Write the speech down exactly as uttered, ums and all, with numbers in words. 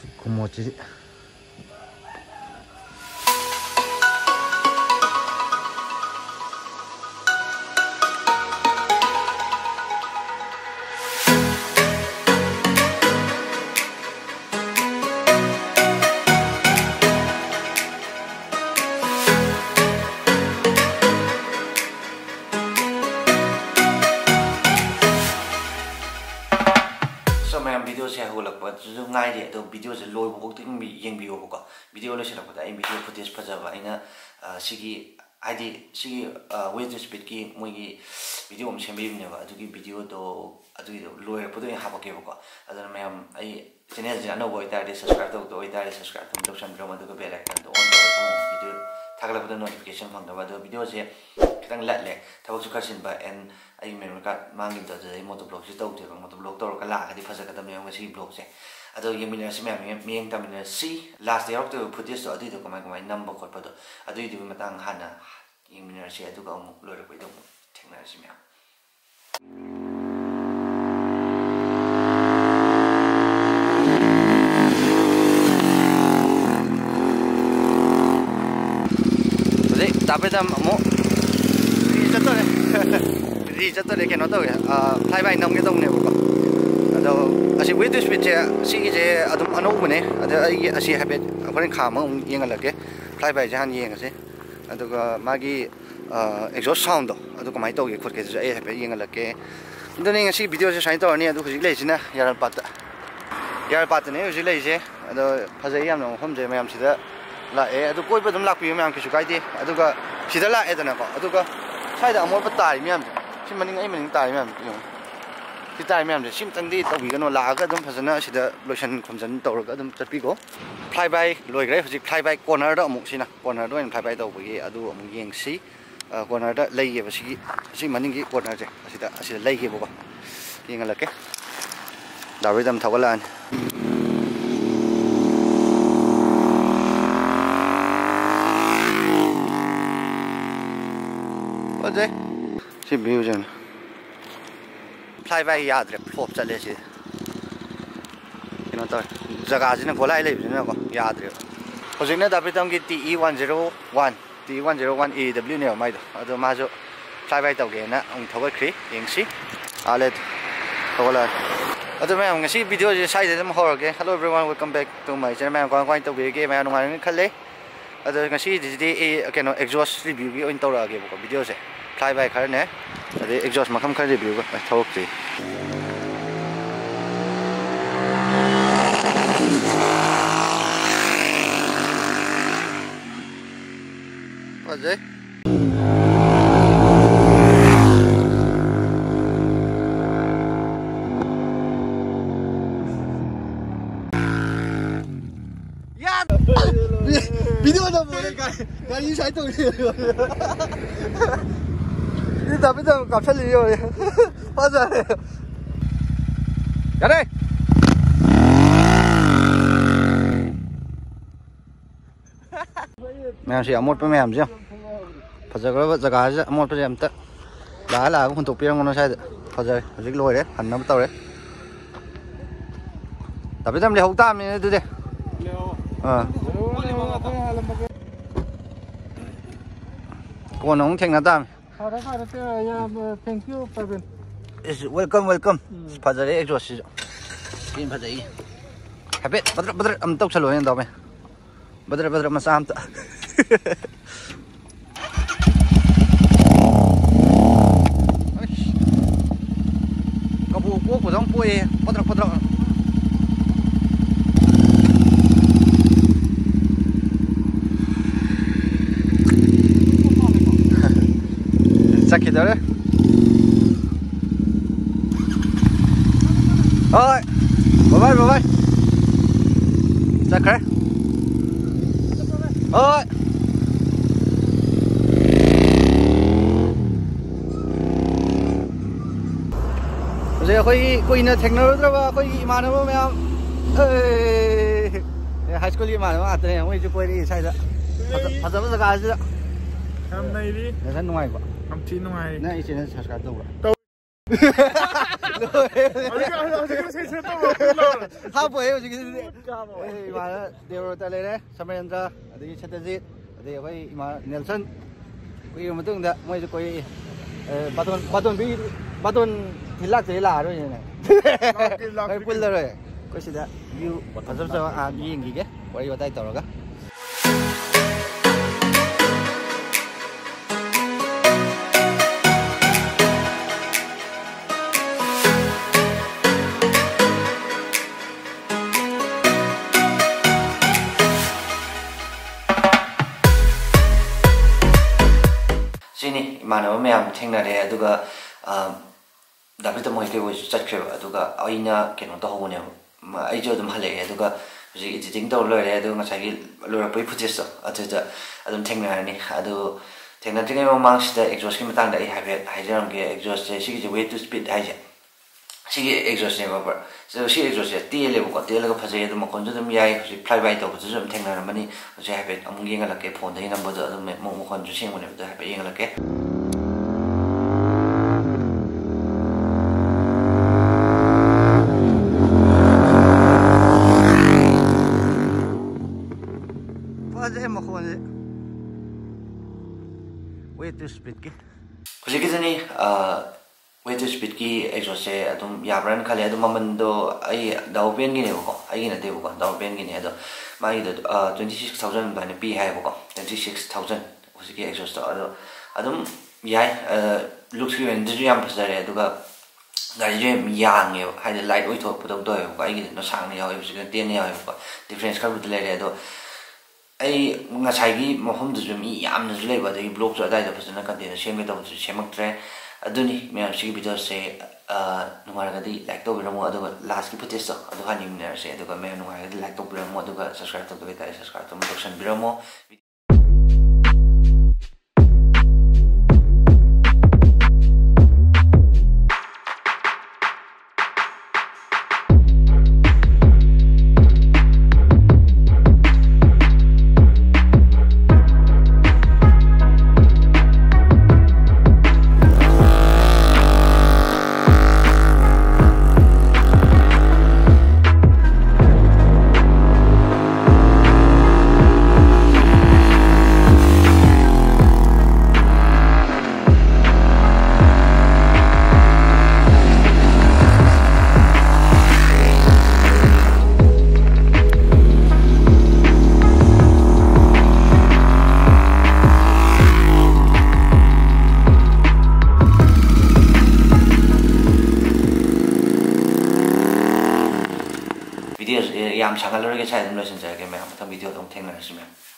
kumochi. video se holakpa ju ngai de do video se loi bo ti mi yeng bi bo ko video lo se lakpa ai video footage phajaba aina sigi id sigi with the speed ki moi gi video om sembi ne ba adu gi video do adu gi loi bo do ha ba ke bo ko adana mayam ai channel je ano bo ita de subscribe to do ita de subscribe to do san dro ma do bell icon do on do video thagla ba notification phang da ba do video se kitang lat le thawak su khasin ba and I memory card mangi to the motor blog to the motor blog to kala di phasa kadam yang si blog se ado yemina si mem meng tamina si last year to put this to adi to kamai kamai number khot pa do ado di matang hana yemina si adu ka amuk loi ko do thengna si mem Jadi tapi tam mo ini jatuh deh. Di jatuh deh kena tahu ya, flyby nam kita punya buka. Ada asyik weight speed je, si je adum anu punya, ada asyik habit, apa ni kama yang lagi, flyby jangan yang sih. Ada ke magi exhaust sound tu, ada ke mai tahu ke, kurang kerja eh habit yang lagi. Itu ni asyik video je saya tahu ni, ada kerja lagi sih na, yaran pat, yaran pat ni kerja lagi sih, ada pasal yang nama home je macam sih dah. Lah eh, ada koi pada melak piu macam kesukai dia, ada ke sih dah lah eh tu nak, ada ke saya dah amor petai macam. Si maning ay maning tayo ma'am yung si tayo ma'am sim tandi tawi gano laga dum phasana sida lotion khomjan tawraga dum chapi ko flyby loi gre hujik flyby corner da amuk sina corner do in flyby taw bagi adu amuk yeng si corner da lei ge basi si maning gi corner je asida asida lei ge bo yeng la ke dawi dam thawalan oje si view je flyby याद रख फोप चले से किन त जगह चाहिँ खोलाइ लै बिन को याद रह हजुर ने दाबे तम कि T E one zero one T E one zero one A W ने माइ अदो माजो flyby तौ गेना अङ थगै ख्रि यंगसी आले थगला अदो मैं ngasi video je sai de mo horage hello everyone welcome back to my channel मैं कोन कोन तौ गेगे मैं नुंगाइ खले अदो ngasi di ए केनो exhaust review gi oin तौरा गे को video se flyby khar ne ade exhaust makam khar review ga thok ti aje ya video na boleh kan kali saya tu ini tapi tu kapal liyo ya, pasal. Jadi, मैं ऐसे अमोट पे मैं हम जाऊँ, फंसा कर जगह से अमोट पे हम तक लाल आगे कुछ टोपी रंगों शायद फंसा है, जिक लोग है, हन्ना बताओ रे, tapi tu हम ले होता है itu deh, हाँ, कौन हम थे ना ताम Thank you, Pravin. Welcome, welcome. Pajare exhaust. Ini pajai. Habis, betul betul. Am tahu selalu yang tahu me. Betul betul masa am tak. Kabu kabu kabu dong pui. Betul betul. Sakit dah. Oi, bye bye bye bye. Sakit. Oi. Jadi koi koi na teknologi tu apa? Koi mana apa macam? Eh, high school ni mana? Ada yang koi cuba ini saya dah. Pasal apa sekarang sih? Ham naik ni. Saya nungai pak. Ham cina naik. Nah, ini saya sekarang tu pak. 하부 해요 지금. 이마 데로 달래래. 사메인자 어디 쳇듯이 어디 거기 이마 넬슨. 그이 뭐든가 뭐지 거기 바돈 바돈 비 바돈 딜락 제일라 아로이네. 거기 뿔러래. 거기다 뷰 맞아서 아 이행기게. 거기 왔다 있더라가. sini mana mayam thengnare aduga dabita moi ke woi chakhe aduga aina keno to hobone ai jo dum hale aduga ji editing to lore aduga ngasagi lora poi footage aduga adum thengnare ni adu thengna tingai mamang sida exhaust ki matang da ai have haijaram ge exhaust se sigi way to speed haija sigi exhaust ne ba so si exhaust ya ti le ko ti le ko phajai dum kon dum yai fly by to ju dum thengnare mani je have amung yeng la ke phone dai number da dum mo mo kon ju sing mo ne da have yeng la ke way to speed ki kuji kizani way to speed ki exhaust se adum yabran khale adum mamando ai daw pen gi ne ko ai na de ko daw pen gi ne ado mai do twenty-six thousand bani pi hai ko twenty-six thousand kuji ki exhaust ado adum yai looks ki wen ju yam pasare aduga gari je yang yo hai de light oi thok pudong do yo ko ai gi no sang ne yo yo ji ten ne yo ko difference ka bud le re ado ai ngasai mahom du mi yamna zu leba dai blog zu dai da phasana kan de shem ge da zu shemak tre aduni me si video se numara ga di like to biramo adu last ki footage to adu hanim ne se adu ga me numara ga like to biramo adu ga subscribe to ga subscribe to mo biramo video yam changal lor ge chai dum lo sin ja ge me ham ta video dong theng na sime